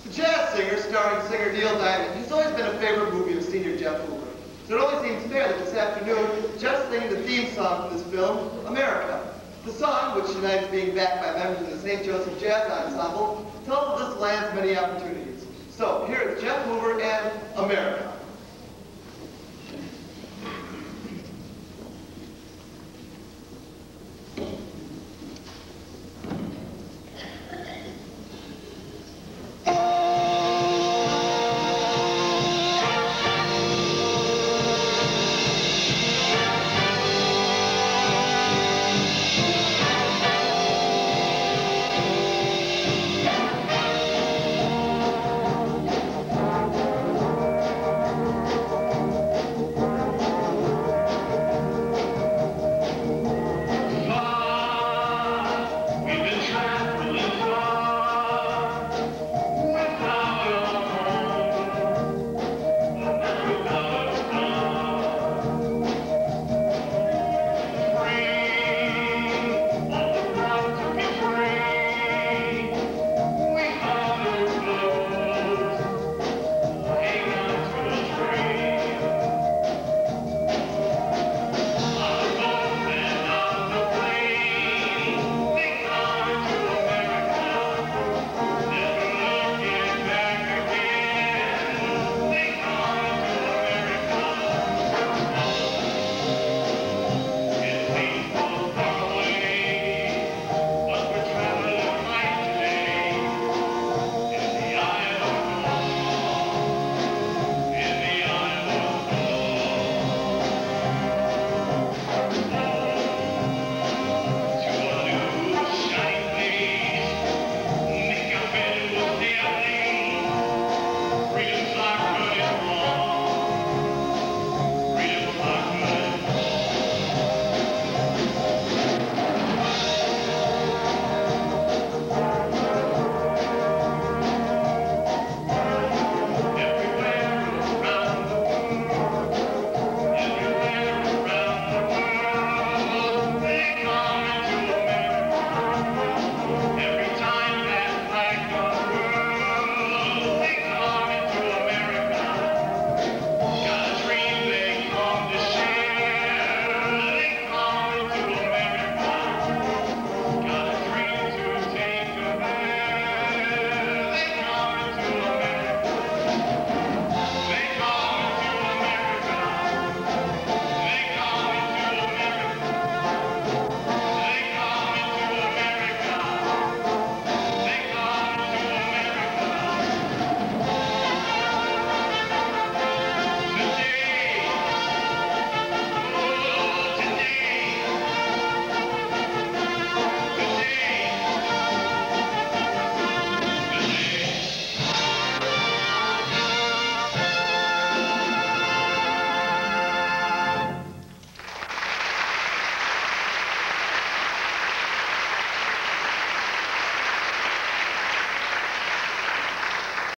The Jazz Singer, starring singer Neil Diamond, he's always been a favorite movie of senior Jeff Hoover. So it only seems fair that this afternoon, Jeff's singing the theme song from this film, America. The song, which tonight is being backed by members of the St. Joseph Jazz Ensemble, tells of this land's many opportunities. So here is Jeff Hoover and America.